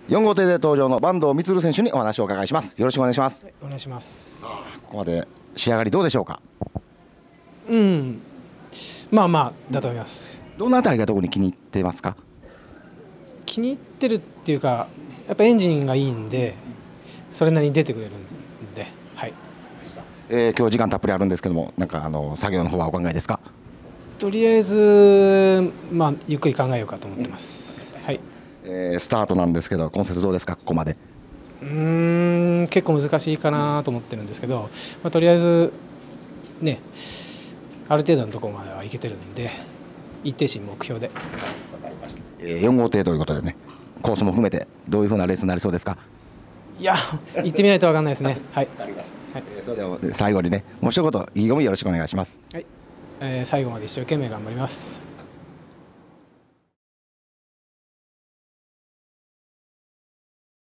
4号艇で登場の坂東充選手にお話をお伺いします。よろしくお願いします。 はい、お願いします。 ここまで仕上がりどうでしょうか。 まあまあだと思います。 どのあたりが特に気に入ってますか。 気に入ってるっていうか、やっぱエンジンがいいんで、それなりに出てくれるんで、はい。 今日時間たっぷりあるんですけども、なんか作業の方はお考えですか。 とりあえず、まあ、ゆっくり考えようかと思ってます。はい。 スタートなんですけど、今節どうですか、ここまで。 結構難しいかなと思ってるんですけど、まあ、とりあえずね、ある程度のところまではいけてるんで、一定心目標で。 4号艇ということでね、コースも含めてどういうふうなレースになりそうですか。 いや、行ってみないと分かんないですね。はい。 それでは最後にね、もう一言意気込みよろしくお願いします。 はい。最後まで一生懸命頑張ります。